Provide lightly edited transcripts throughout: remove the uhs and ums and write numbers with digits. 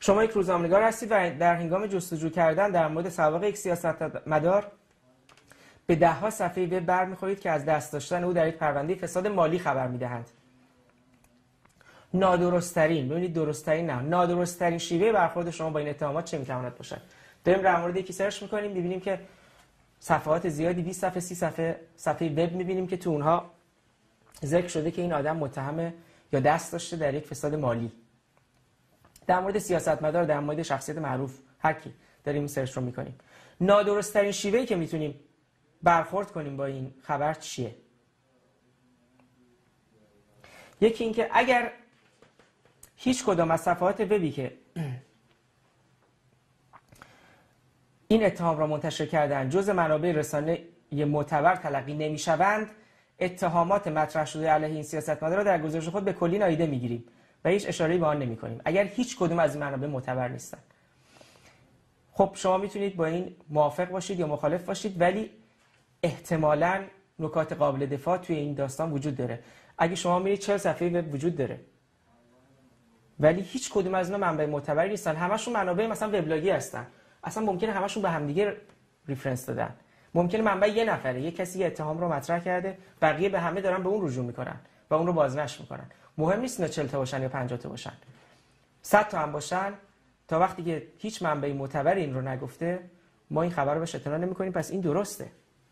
شما یک روزنامه‌نگار هستید و در هنگام جستجو کردن در مورد سوابق یک سیاستمدار به ده‌ها صفحه وب برمی‌خورید که از دست داشتن او در یک پرونده فساد مالی خبر می‌دهند. نادرست‌ترین شیوه برخورد شما با این اتهامات چه می‌تواند باشد؟ داریم در مورد یکی سرچ می‌کنیم، می‌بینیم که صفحات زیادی 20 صفحه 30 صفحه وب می‌بینیم که تو اونها ذکر شده که این آدم متهم یا دست داشته در یک فساد مالی. در مورد سیاستمدار، در مورد شخصیت معروف، هر کی داریم سرچ رو می‌کنیم. نادرست‌ترین شیوهی که می‌تونیم برخورد کنیم با این خبر چیه؟ یکی این که اگر هیچ کدام از صفحات وبی که این اتهام را منتشر کردن جز منابع رسانه معتبر تلقی نمی‌شوند، اتهامات مطرح شده علیه این سیاستمدار را در گزارش خود به کلی نادیده می‌گیریم و هیچ اشاره‌ای به آن نمی‌کنیم اگر هیچ کدام از این منابع معتبر نیستن. خب شما میتونید با این موافق باشید یا مخالف باشید، ولی احتمالاً نکات قابل دفاع توی این داستان وجود داره. اگه شما میرید 40 صفحه وب وجود داره ولی هیچ کدوم از اینا منبع معتبری نیستن، همشون منابع مثلا وبلاگی هستن، اصلا ممکنه همشون به همدیگه ریفرنس دادن، ممکنه منبع یه نفره، یه کسی اتهام رو مطرح کرده، بقیه به همه دارن به اون رجوع میکنن و اون رو بازنشر میکنن. مهم نیست اینا 40 تا باشن یا 50 تا باشن، 100 تا هم باشن، تا وقتی که هیچ منبع معتبری این رو نگفته ما این خبر رو بهش اعتنا نمی‌کنیم، پس این درسته.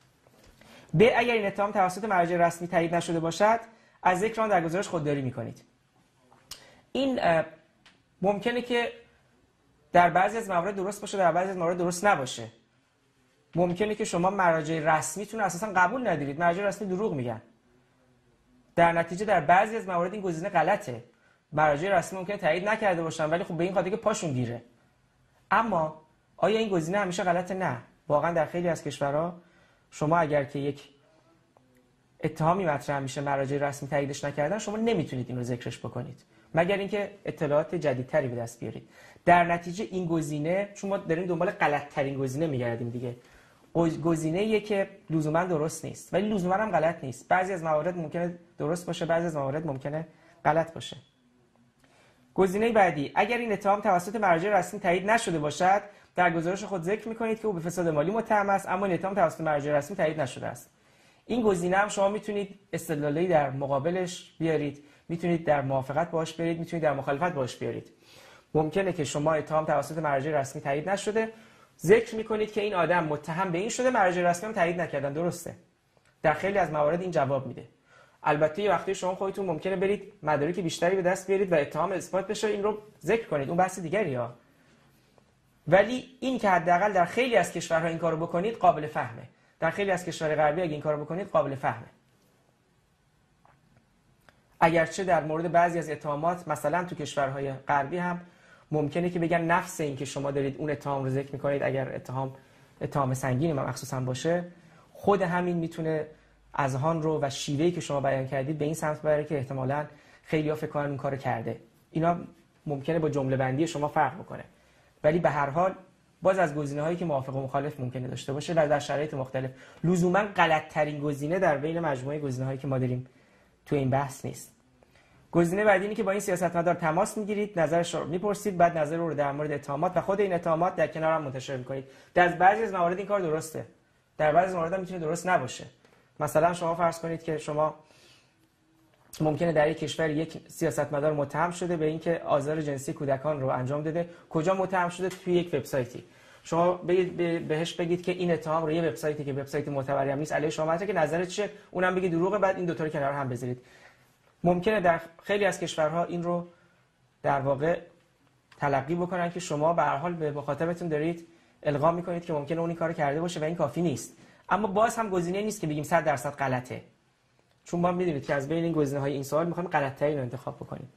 اگر این اتهام توسط مراجع رسمی تایید نشده باشد، از ذکر آن در گزارش خودداری می‌کنید. این ممکنه که در بعضی از موارد درست باشه، در بعضی از موارد درست نباشه. ممکنه که شما مراجع رسمیتون اساسا قبول ندارید، مراجع رسمی دروغ میگن. در نتیجه در بعضی از موارد این گزینه غلطه. مراجع رسمی ممکنه تایید نکرده باشن ولی خب به این خاطر که پاشون گیره. اما آیا این گزینه همیشه غلطه؟ نه. واقعا در خیلی از کشورها شما اگر که یک اتهامی مطرح میشه مراجع رسمی تاییدش نکردن، شما نمیتونید این رو ذکرش بکنید مگر اینکه اطلاعات جدیدتری به دست بیارید. در نتیجه این گزینه، چون ما داریم دنبال غلط ترین گزینه میگردیم دیگه، گزینه‌ایه که لزوما درست نیست ولی لزوما هم غلط نیست. بعضی از موارد ممکنه درست باشه، بعضی از موارد ممکنه غلط باشه. گزینه بعدی، اگر این اتهام توسط مراجع رسمی تایید نشده باشد، در گزارش خود ذکر می‌کنید که او به فساد مالی متهم است اما این اتهام توسط مراجع رسمی تایید نشده است. این گزینه هم شما میتونید استدلالی در مقابلش بیارید، میتونید در موافقت باهاش بیارید، میتونید در مخالفت باهاش بیارید. ممکنه که شما اتهام توسط مراجع رسمی تایید نشده، ذکر می‌کنید که این آدم متهم به این شده، مراجع رسمی هم تایید نکردن. درسته. در خیلی از موارد این جواب میده. البته یه وقتی شما خودتون ممکنه برید مدارک بیشتری به دست بیارید و اتهام اثبات بشه، این رو ذکر کنید، اون بحث دیگریه. ولی این که حداقل در خیلی از کشورها این کارو بکنید قابل فهمه. در خیلی از کشورهای غربی اگه این کارو بکنید قابل فهمه. اگرچه در مورد بعضی از اتهامات مثلا تو کشورهای غربی هم ممکنه که بگن نفس این که شما دارید اون اتهام رو ذکر می‌کنید، اگر اتهام سنگینی مخصوصا باشه، خود همین میتونه اذهان رو و شیوهی که شما بیان کردید به این سمت ببره که احتمالاً خیلی‌ها فکر کنن این کارو کرده. اینا ممکنه با جمله بندی شما فرق بکنه. ولی به هر حال باز از گزینه‌هایی که موافق و مخالف ممکنه داشته باشه و در شرایط مختلف، لزوما غلط‌ترین گزینه در بین مجموعه گزینه‌هایی که ما داریم تو این بحث نیست. گزینه بعدی اینه که با این سیاستمدار تماس میگیرید، نظرش رو میپرسید، بعد نظر رو در مورد اتهامات و خود این اتهامات در کنار هم منتشر میکنید. در بعضی از موارد این کار درسته، در بعضی از موارد هم میتونه درست نباشه. مثلا شما فرض کنید که شما ممکنه در یک کشور یک سیاستمدار متهم شده به اینکه آزار جنسی کودکان رو انجام داده. کجا متهم شده؟ توی یک وبسایتی. شما بهش بگید که این اتهام رو یه وبسایتی که وبسایت معتبری هم نیست علیه شما مطرحه، که نظرت چیه؟ اونم بگید دروغه، بعد این دو تا رو کنار هم بذارید. ممکنه در خیلی از کشورها این رو در واقع تلقی بکنن که شما به هر حال به مخاطبتون دارید القا میکنید که ممکنه اون این کارو کرده باشه و این کافی نیست. اما باز هم گزینه نیست که بگیم 100% غلطه، چون ما میدونید که از بین این گزینه‌های این سوال میخوایم غلط‌ترین رو انتخاب بکنیم.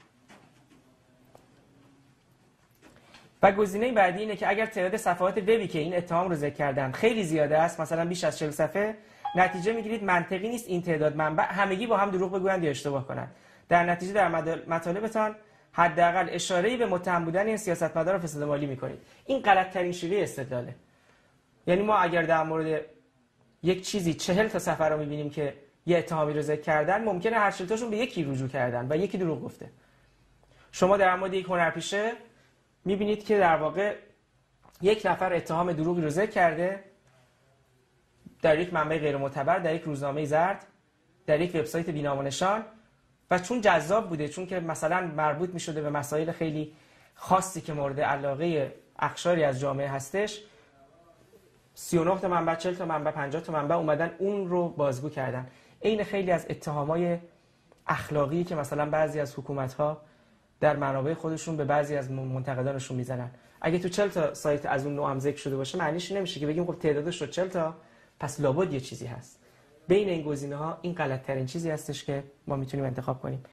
و گزینه بعدی اینه که اگر تعداد صفحات وبی که این اتهام رو ذکر کردن خیلی زیاده است، مثلا بیش از 40 صفحه، نتیجه میگیرید منطقی نیست این تعداد منبع همگی با هم دروغ بگویند یا اشتباه کنند. در نتیجه در مطالبتان حداقل اشاره‌ای به متهم بودن این سیاستمدار فساد مالی میکنید. این غلط‌ترین شیوه استدلاله. یعنی ما اگر در مورد یک چیزی 40 تا صفحه رو میبینیم که یه اتهامی رو ذکر کردن، ممکنه هر 40 تاشون به یکی رجوع کردن و یکی دروغ گفته. شما در مورد یک هنرپیشه میبینید که در واقع یک نفر اتهام دروغی رو ذکر کرده در یک منبع غیر معتبر، در یک روزنامه زرد، در یک وبسایت بی‌نام و نشان، و چون جذاب بوده، چون که مثلا مربوط می‌شده به مسائل خیلی خاصی که مورد علاقه اقشاری از جامعه هستش، 39 تا منبع، 40 تا منبع، 50 تا منبع اومدن اون رو بازگو کردن. عین خیلی از اتهامای اخلاقی که مثلا بعضی از حکومت‌ها در منابع خودشون به بعضی از منتقدانشون میزنن. اگه تو 40 تا سایت از اون نوع هم ذکر شده باشه، معنیش نمیشه که بگیم خب تعدادش شد 40 تا، پس لابد یه چیزی هست. بین این گزینه‌ها این غلط‌ترین چیزی هستش که ما میتونیم انتخاب کنیم.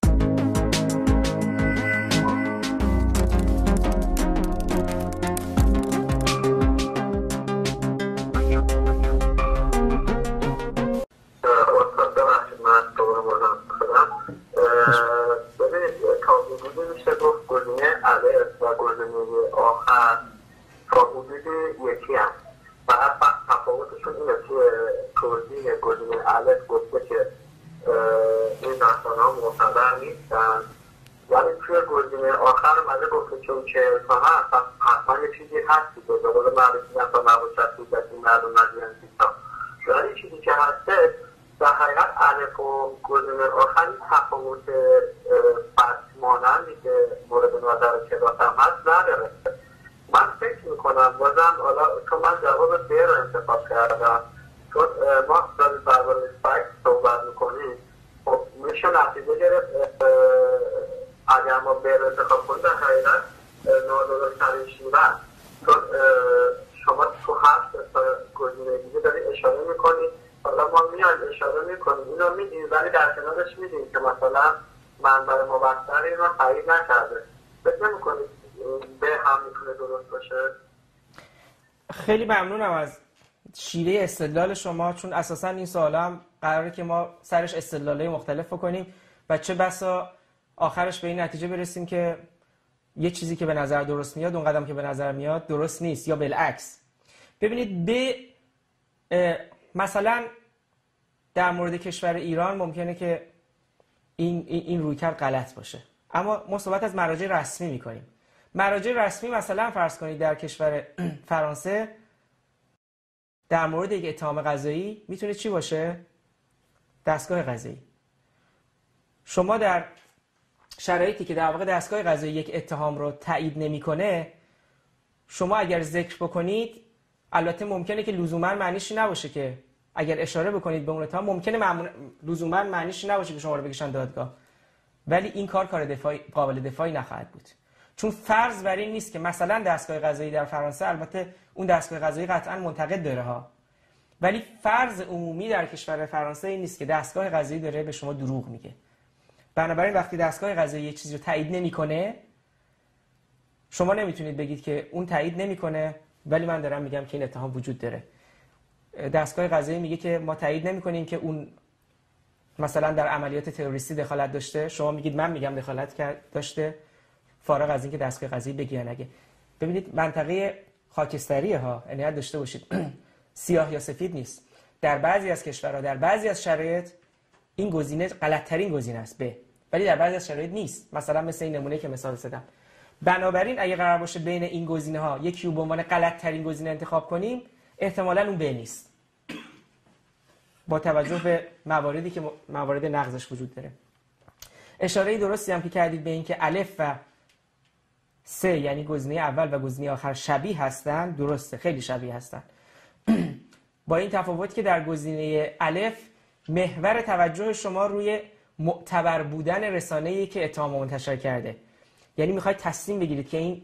خیلی ممنونم از شیوه استدلال شما، چون اساساً این سوالا هم قراره که ما سرش استدلالای مختلف بکنیم و چه بسا آخرش به این نتیجه برسیم که یه چیزی که به نظر درست میاد، اون قدم که به نظر میاد درست نیست، یا بالعکس. ببینید مثلا در مورد کشور ایران ممکنه که این رویکرد غلط باشه، اما ما صحبت از مراجع رسمی میکنیم. مراجع رسمی مثلا فرض کنید در کشور فرانسه در مورد یک اتهام قضایی میتونه چی باشه؟ دستگاه قضایی. شما در شرایطی که در واقع دستگاه قضایی یک اتهام رو تایید نمیکنه، شما اگر ذکر بکنید، البته ممکنه که لزوما معنیش نباشه که اگر اشاره بکنید به اون اتهام، ممکنه لزوما معنیش نباشه که شما رو بکشن دادگاه، ولی این کار قابل دفاعی نخواهد بود. چون فرض بر این نیست که مثلا دستگاه قضایی در فرانسه، البته اون دستگاه قضایی قطعا منتقد داره ها، ولی فرض عمومی در کشور فرانسه این نیست که دستگاه قضایی داره به شما دروغ میگه. بنابراین وقتی دستگاه قضایی یه چیزی رو تایید نمیکنه، شما نمیتونید بگید که اون تایید نمیکنه ولی من دارم میگم که این اتهام وجود داره. دستگاه قضایی میگه که ما تایید نمیکنیم که اون مثلا در عملیات تروریستی دخالت داشته، شما میگید من میگم دخالت داشته، فارغ از اینکه دستگاه قضایی بگه نگه. ببینید منطقه خاکستریه ها، عنایت داشته باشید. سیاه یا سفید نیست. در بعضی از کشورها، در بعضی از شرایط این گزینه غلط‌ترین گزینه است، ولی در بعضی از شرایط نیست. مثلا مثل این نمونه که مثال زدم. بنابراین اگه قرار باشه بین این گزینه‌ها یکی رو به عنوان غلط‌ترین گزینه انتخاب کنیم، احتمالاً اون نیست. با توجه به مواردی که موارد نقضش وجود داره. اشاره درستی هم که کردید به این که الف و سه، یعنی گزینه اول و گزینه آخر شبیه هستن، درسته، خیلی شبیه هستن. با این تفاوت که در گزینه الف محور توجه شما روی معتبر بودن رسانه‌ای که اتهام منتشر کرده، یعنی میخواید تصمیم بگیرید که این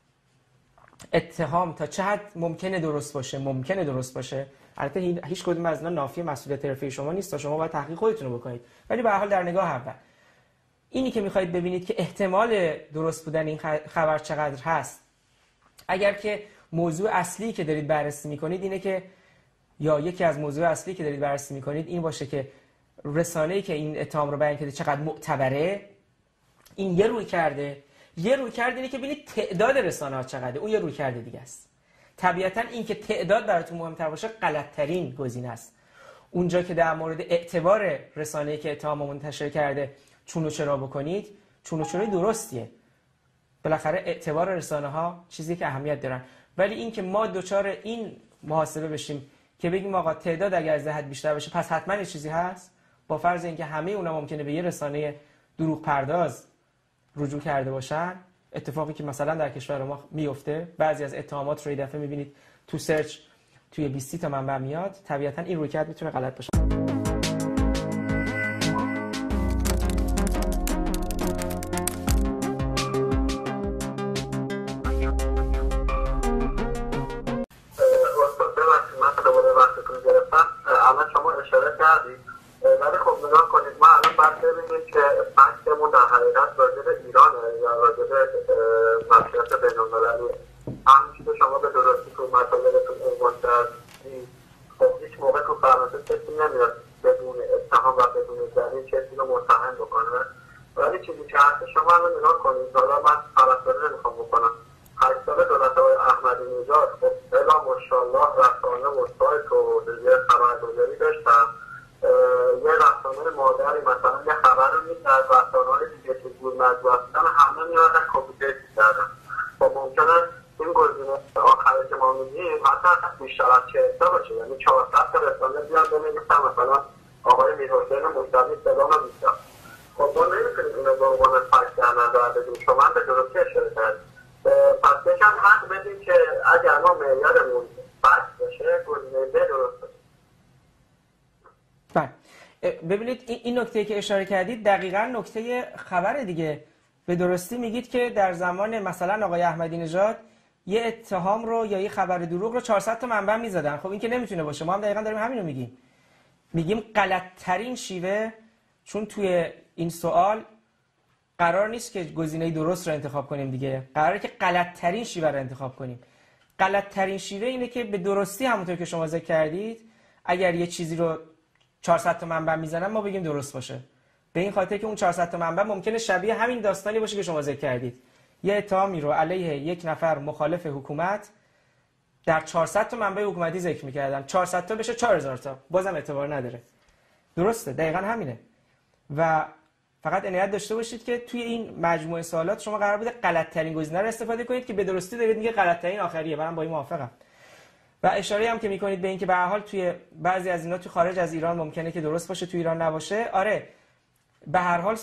اتهام تا چه حد ممکنه درست باشه. البته هیچ کدوم از اینا نافی مسئولیت حرفه‌ای شما نیست تا شما باید تحقیق خودتون رو بکنید، ولی به هر حال در نگاه اول اینی که میخواید ببینید که احتمال درست بودن این خبر چقدر هست. اگر که موضوع اصلی که دارید بررسی میکنید اینه که، یا یکی از موضوع اصلی که دارید بررسی میکنید این باشه که رسانه‌ای که این اتهام رو بیان کرده چقدر معتبره، این یه روی کرده اینه که ببینید تعداد رسانه‌ها چقدره، اون یه روی کرده دیگه است. طبیعتاً این که تعداد براتون مهمتر باشه غلط‌ترین گزینه است. اونجا که در مورد اعتبار رسانه‌ای که اتهام منتشر کرده چون و چرا بکنید، چون و چرای درستیه. بالاخره اعتبار رسانه ها چیزی که اهمیت دارن. ولی این که ما دوچار این محاسبه بشیم که بگیم آقا تعداد اگر از حد بیشتر بشه پس حتما یه چیزی هست، با فرض اینکه همه اونا ممکنه به یه رسانه دروغ پرداز رجوع کرده باشن، اتفاقی که مثلا در کشور ما میفته، بعضی از اتهامات رو یه دفعه میبینید تو سرچ توی 20 تا منبع میاد، طبیعتا این رویکرد میتونه غلط باشه. ولی خب نگاه کنید، ما الان باید ببینیم که بحثمون در حقیقت راجع به ایرانه یا راجع به مسئولیت بین‌المللی. همین که شما به درستی تو مطالبتون عنوان کردید، خب هیچ موقع تو فرانسه کسی نمیاد بدون اتهام و بدون دلیل کسی رو متهم بکنه. ولی چیزی که هست شما الان نگاه کنید، حالا من طرفداری نمیخوام بکنم، 8 سال دولت آقای احمدی نژاد خب الا ماشاءالله رسانه و سایت و دیگه خبرگزاری داشتن. یه رسانه مادری مثلا یه خبر رو می‌داد، رسانه‌های دیگه که گول مجبور هستن همه میادن کپی پیست کردن. خب ممکنه این گزینه آخری که ما میگیم حتی بیشتر از 40 باشه، یعنی 400 تا رسانه بیان بنویسن مثلا آقای میرحسین موسوی صدا نمی‌زنه. خب ما نمی‌تونیم اینو به عنوان فکت در نظر بگیریم. شما به درستی اشاره کردید. پس یکم حق بدیم که اگر ما معیارمون فکت باشه گزینه ب درست باشه. ببینید این نکته که اشاره کردید دقیقاً نکته خبر دیگه. به درستی میگید که در زمان مثلا آقای احمدی نژاد یه اتهام رو یا یه خبر دروغ رو 400 تا منبع میزدن. خب این که نمیتونه باشه. ما هم دقیقاً داریم همین رو میگیم غلط‌ترین شیوه، چون توی این سوال قرار نیست که گزینه درست رو انتخاب کنیم دیگه، قراره که غلط‌ترین شیوه رو انتخاب کنیم. غلط‌ترین شیوه اینه که به درستی همونطور که شما ذکر کردید اگر یه چیزی رو 400 تا منبع میزنن ما بگیم درست باشه، به این خاطر که اون 400 تا منبع ممکنه شبیه همین داستانی باشه که شما ذکر کردید. یه اتهامی رو علیه یک نفر مخالف حکومت در 400 تا منبع حکومتی ذکر می‌کردن، 400 تا بشه 4000 تا، بازم اعتبار نداره. درسته، دقیقاً همینه. و فقط عنایت داشته باشید که توی این مجموعه سوالات شما قرار بوده غلط‌ترین گزینه رو استفاده کنید که به درستی دارید میگه غلط‌ترین آخریه. منم با این موافقم. و اشاره هم که میکنید به این که به هر حال توی بعضی از اینا توی خارج از ایران ممکنه که درست باشه، توی ایران نباشه. آره، به هر حال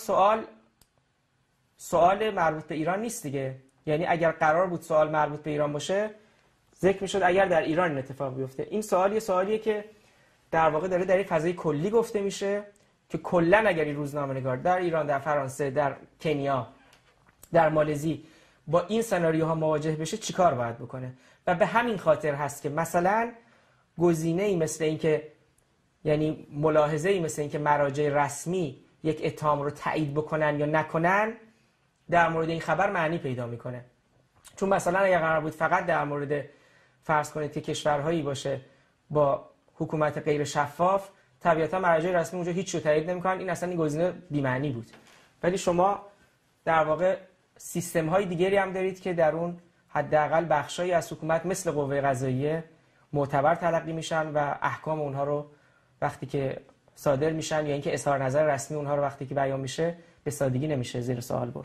سوال مربوط به ایران نیست دیگه. یعنی اگر قرار بود سوال مربوط به ایران باشه ذکر میشد اگر در ایران این اتفاق بیفته. این سوال یه سوالیه که در واقع داره در فضای کلی گفته میشه که کلا اگر این روزنامه‌نگار در ایران، در فرانسه، در کنیا، در مالزی با این سناریوها مواجه بشه چیکار باید بکنه. و به همین خاطر هست که مثلا گزینه‌ای مثل این که یعنی ملاحظه‌ای مثل این که مراجع رسمی یک اتهام رو تایید بکنن یا نکنن در مورد این خبر معنی پیدا میکنه. چون مثلا اگر قرار بود فقط در مورد فرض کنید که کشورهایی باشه با حکومت غیر شفاف، طبیعتا مراجع رسمی اونجا هیچ چیزی تایید نمیکنن، این اصلا این گزینه بی‌معنی بود. ولی شما در واقع سیستم‌های دیگری هم دارید که در اون حداقل بخشایی از حکومت مثل قوه قضاییه معتبر تلقی میشن و احکام اونها رو وقتی که صادر میشن یا اینکه اظهار نظر رسمی اونها رو وقتی که بیان میشه به سادگی نمیشه زیر سوال برد.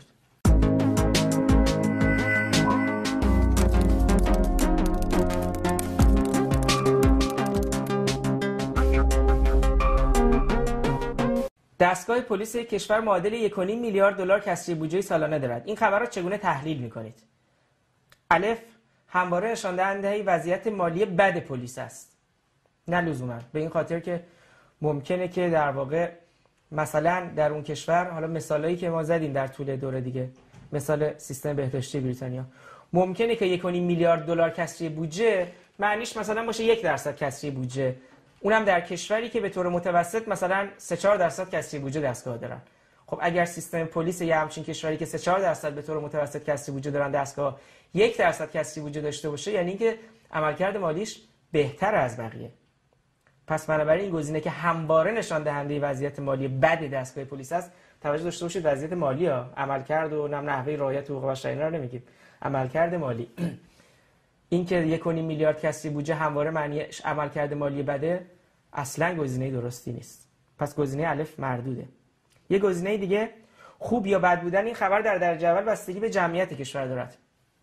دستگاه پلیس کشور معادل 1.5 میلیارد دلار کسری بودجه سالانه دارد. این خبر را چگونه تحلیل میکنید؟ الف، همواره نشان دهنده وضعیت مالی بد پلیس است. نه لزوما، به این خاطر که ممکنه که در واقع مثلا در اون کشور، حالا مثالایی که ما زدیم در طول دوره دیگه، مثال سیستم بهداشتی بریتانیا، ممکنه که 1.5 میلیارد دلار کسری بودجه معنیش مثلا باشه 1% کسری بودجه، اونم در کشوری که به طور متوسط مثلا 3-4% کسری بودجه دستگاه دارن. خب اگر سیستم پلیس یه همچین کشوری که 3-4% به طور متوسط کسری بودجه دارن دستگاه 1% کسری بودجه داشته باشه، یعنی اینکه عملکرد مالیش بهتر از بقیه. پس بنابراین این گزینه که همواره نشان دهنده وضعیت مالی بد دستگاه پلیس است، توجه داشته باشید وضعیت مالی ها، عملکرد و نحوه رعایت حقوق بشر اینا رو نمیگیم، عملکرد مالی. این که 1.5 میلیارد کسری بودجه همواره معنی عملکرد مالی بده اصلا گزینه درستی نیست. پس گزینه الف مردوده. یه گزینه دیگه، خوب یا بد بودن این خبر در درجه اول بستگی به جمعیت کشور دارد.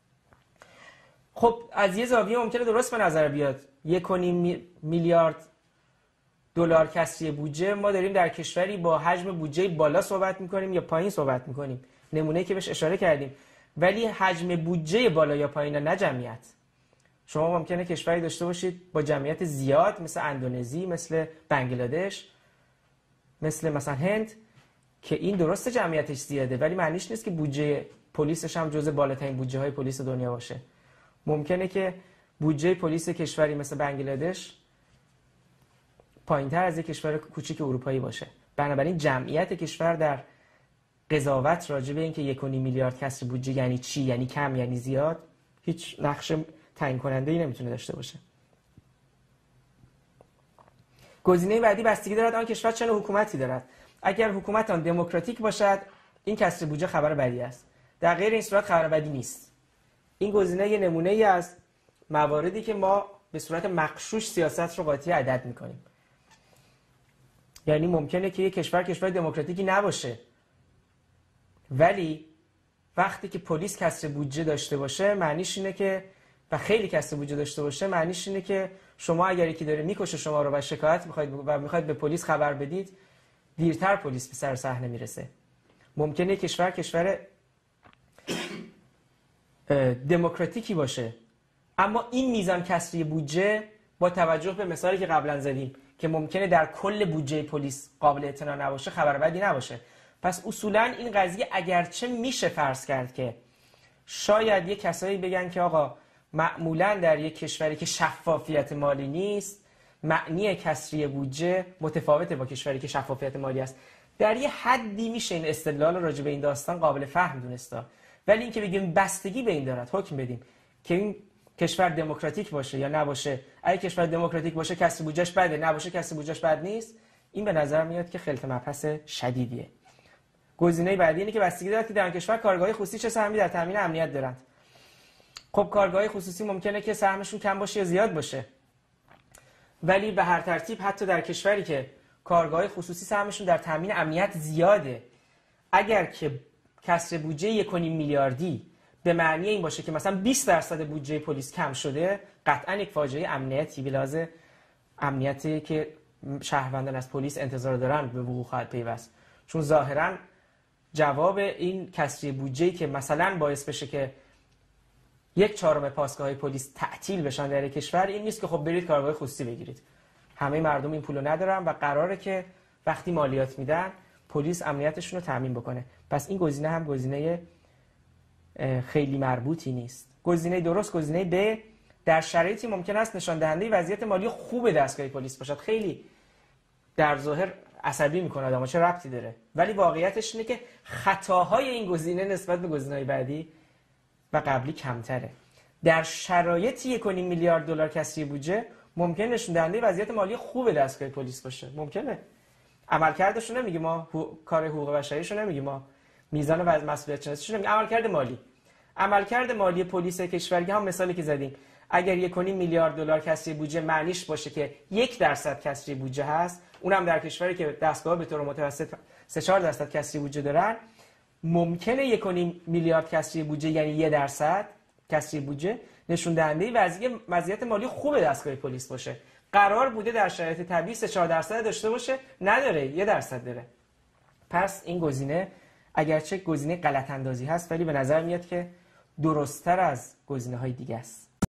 خب از یه زاویه ممکنه درست به نظر بیاد 1.5 میلیارد دلار کسری بودجه، ما داریم در کشوری با حجم بودجه بالا صحبت میکنیم یا پایین صحبت میکنیم، نمونه‌ای که بهش اشاره کردیم. ولی حجم بودجه بالا یا پایین، نه جمعیت. شما ممکنه کشوری داشته باشید با جمعیت زیاد مثل اندونزی، مثل بنگلادش، مثلا هند، که این درسته جمعیتش زیاده ولی معنیش نیست که بودجه پلیسش هم جزو بالاترین بودجه های پلیس دنیا باشه. ممکنه که بودجه پلیس کشوری مثل بنگلادش پایین‌تر از یک کشور کوچیک اروپایی باشه. بنابراین جمعیت کشور در قضاوت راجع به اینکه 1.5 میلیارد کسری بودجه یعنی چی، یعنی کم یعنی زیاد، هیچ نقش تعیین کننده‌ای نمیتونه داشته باشه. گزینه بعدی بستگی دارد آن کشور چه نوع حکومتی دارد. اگر حکومت آن دموکراتیک باشد این کسری بودجه خبر بدی است. در غیر این صورت خبر بدی نیست. این گزینه یه نمونه‌ای از مواردی که ما به صورت مغشوش سیاست رو قاطی عدد می‌کنیم. یعنی ممکنه که یک کشور دموکراتیکی نباشه ولی وقتی که پلیس کسر بودجه داشته باشه معنیش اینه که و خیلی کسر بودجه داشته باشه معنیش اینه که شما اگر یکی داره میکشه شما رو و شکایت میخواید به پلیس خبر بدید، دیرتر پلیس به سر صحنه میرسه. ممکنه کشور دموکراتیکی باشه اما این میزان کسری بودجه با توجه به مثالی که قبلا زدیم که ممکنه در کل بودجه پلیس قابل اعتنا نباشه خبر بدی نباشه. پس اصولا این قضیه اگرچه میشه فرض کرد که شاید یک کسایی بگن که آقا معمولا در یک کشوری که شفافیت مالی نیست معنی کسری بودجه متفاوته با کشوری که شفافیت مالی است، در یه حدی میشه این استدلال راجع به این داستان قابل فهم دونستا. ولی اینکه بگیم بستگی به این دارد حکم بدیم که این کشور دموکراتیک باشه یا نباشه، اگه کشور دموکراتیک باشه کسری بودجهش بده، نباشه کسری بودجهش بد نیست، این به نظر میاد که خلط مبحث شدیدیه. گزینه بعدی اینه که بستگی داره که در کشور کارگاه خصوصی چه سهمی در تامین امنیت دارند. خب کارگاه خصوصی ممکنه که سهمشون کم باشه یا زیاد باشه، ولی به هر ترتیب حتی در کشوری که کارگاه خصوصی سهمشون در تامین امنیت زیاده، اگر که کسر بودجه 1.5 میلیاردی به معنی این باشه که مثلا 20% بودجه پلیس کم شده، قطعا یک فاجعه امنیتی به لحاظ امنیتی که شهروندان از پلیس انتظار دارن به وقوع خواهد پیوست. چون ظاهرا جواب این کسری بودجه‌ای که مثلا باعث بشه که 1/4 پاسگاه‌های پلیس تعطیل بشن در کشور این نیست که خب برید کارگاه خصوصی بگیرید. همه مردم این پولو ندارن و قراره که وقتی مالیات میدن پلیس امنیتشون رو تامین بکنه. پس این گزینه هم گزینه خیلی مربوطی نیست. گزینه درست گزینه ب در شرایطی ممکن است نشان دهنده وضعیت مالی خوب دستگاه پلیس باشد. خیلی در ظاهر عصبی میکنه آدمو، چه ربطی داره؟ ولی واقعیتش اینه که خطاهای این گزینه نسبت به گزینه‌های بعدی و قبلی کمتره. در شرایطی 1.5 میلیارد دلار کسری بودجه ممکن نشون دهنده وضعیت مالی خوب دستگاه پلیس باشه. ممکنه عملکردش رو نمیگیم ما، کار حقوق بشریش رو نمیگیم ما، میزان و مسئولیت شناسیش رو نمیگیم، عملکرد مالی پلیس کشوری هم مثالی که زدیم، اگر 1.5 میلیارد دلار کسری بودجه معنیش باشه که 1% کسری بودجه هست، اونم در کشوری که دستگاه به طور متوسط 3-4% کسری بودجه دارن، ممکنه 1.5 میلیارد کسری بودجه یعنی 1% کسری بودجه نشون دهنده وضعیت مالی خوب دستگاه پلیس باشه. قرار بوده در شرایط طبیعی 3-4% داشته باشه، نداره، 1% داره. پس این گزینه اگرچه گزینه غلط اندازی هست ولی به نظر میاد که درست‌تر از گزینه‌های دیگه است.